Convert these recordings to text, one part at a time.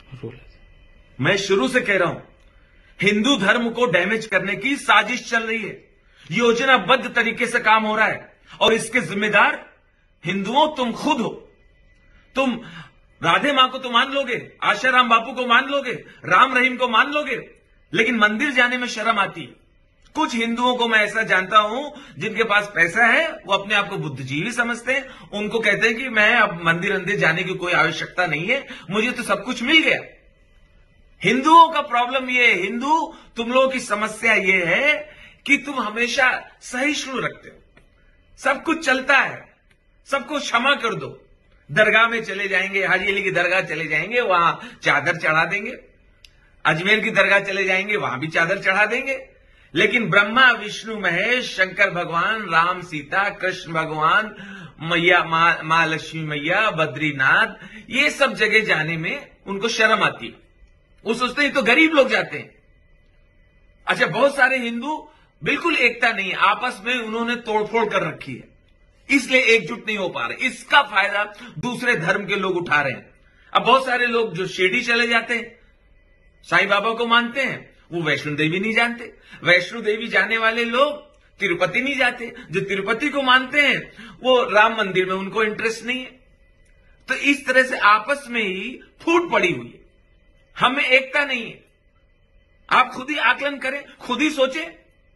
मैं शुरू से कह रहा हूं, हिंदू धर्म को डैमेज करने की साजिश चल रही है। योजनाबद्ध तरीके से काम हो रहा है और इसके जिम्मेदार हिंदुओं तुम खुद हो। तुम राधे मां को तो मान लोगे, आशाराम बापू को मान लोगे, राम रहीम को मान लोगे, लेकिन मंदिर जाने में शर्म आती है। कुछ हिंदुओं को मैं ऐसा जानता हूं जिनके पास पैसा है, वो अपने आप को बुद्धिजीवी समझते हैं। उनको कहते हैं कि मैं अब मंदिर जाने की कोई आवश्यकता नहीं है, मुझे तो सब कुछ मिल गया। हिंदुओं का प्रॉब्लम ये है, हिंदू तुम लोगों की समस्या ये है कि तुम हमेशा सहिष्णु रखते हो, सब कुछ चलता है, सबको क्षमा कर दो। दरगाह में चले जाएंगे, हाजी अली की दरगाह चले जाएंगे, वहां चादर चढ़ा देंगे। अजमेर की दरगाह चले जाएंगे, वहां भी चादर चढ़ा देंगे। लेकिन ब्रह्मा विष्णु महेश, शंकर भगवान, राम सीता, कृष्ण भगवान, मैया मां लक्ष्मी मैया, बद्रीनाथ, ये सब जगह जाने में उनको शर्म आती है। वो सोचते हैं तो गरीब लोग जाते हैं। अच्छा, बहुत सारे हिंदू बिल्कुल एकता नहीं है, आपस में उन्होंने तोड़फोड़ कर रखी है, इसलिए एकजुट नहीं हो पा रहे। इसका फायदा दूसरे धर्म के लोग उठा रहे हैं। अब बहुत सारे लोग जो शिरडी चले जाते हैं, साईं बाबा को मानते हैं, वो वैष्णो देवी नहीं जानते। वैष्णो देवी जाने वाले लोग तिरुपति नहीं जाते। जो तिरुपति को मानते हैं वो राम मंदिर में उनको इंटरेस्ट नहीं है। तो इस तरह से आपस में ही फूट पड़ी हुई है, हमें एकता नहीं है। आप खुद ही आकलन करें, खुद ही सोचें।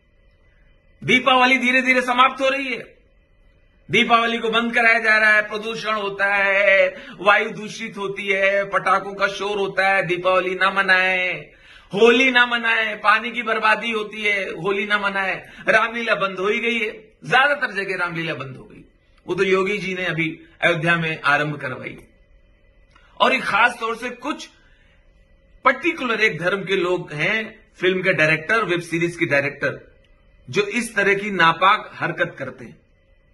दीपावली धीरे धीरे समाप्त हो रही है, दीपावली को बंद कराया जा रहा है, प्रदूषण होता है, वायु दूषित होती है, पटाखों का शोर होता है, दीपावली ना मनाएं, होली ना मनाएं, पानी की बर्बादी होती है, होली ना मनाएं। रामलीला बंद हो ही गई है, ज्यादातर जगह रामलीला बंद हो गई। वो तो योगी जी ने अभी अयोध्या में आरंभ करवाई। और एक खास तौर से कुछ पर्टिकुलर एक धर्म के लोग हैं, फिल्म के डायरेक्टर, वेब सीरीज के डायरेक्टर, जो इस तरह की नापाक हरकत करते हैं।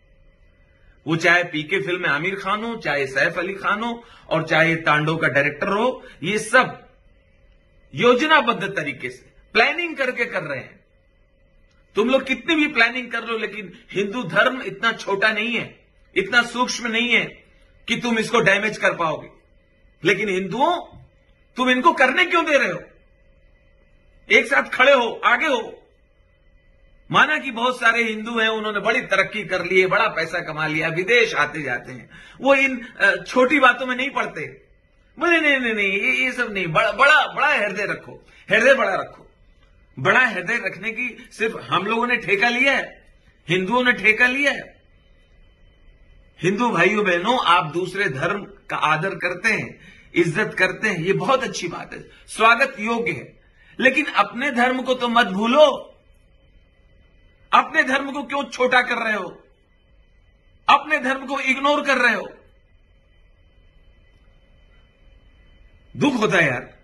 वो चाहे पीके फिल्म में आमिर खान हो, चाहे सैफ अली खान हो, और चाहे तांडव का डायरेक्टर हो, ये सब योजनाबद्ध तरीके से प्लानिंग करके कर रहे हैं। तुम लोग कितनी भी प्लानिंग कर लो, लेकिन हिंदू धर्म इतना छोटा नहीं है, इतना सूक्ष्म नहीं है कि तुम इसको डैमेज कर पाओगे। लेकिन हिंदुओं, तुम इनको करने क्यों दे रहे हो? एक साथ खड़े हो, आगे हो। माना कि बहुत सारे हिंदू हैं, उन्होंने बड़ी तरक्की कर ली है, बड़ा पैसा कमा लिया, विदेश आते जाते हैं, वो इन छोटी बातों में नहीं पड़ते। बोले नहीं नहीं नहीं, ये सब नहीं, बड़ा बड़ा बड़ा हृदय रखो, हृदय बड़ा रखो। बड़ा हृदय रखने की सिर्फ हम लोगों ने ठेका लिया है, हिंदुओं ने ठेका लिया है। हिंदू भाइयों बहनों, आप दूसरे धर्म का आदर करते हैं, इज्जत करते हैं, ये बहुत अच्छी बात है, स्वागत योग्य है। लेकिन अपने धर्म को तो मत भूलो। अपने धर्म को क्यों छोटा कर रहे हो? अपने धर्म को इग्नोर कर रहे हो। दुख होता है यार।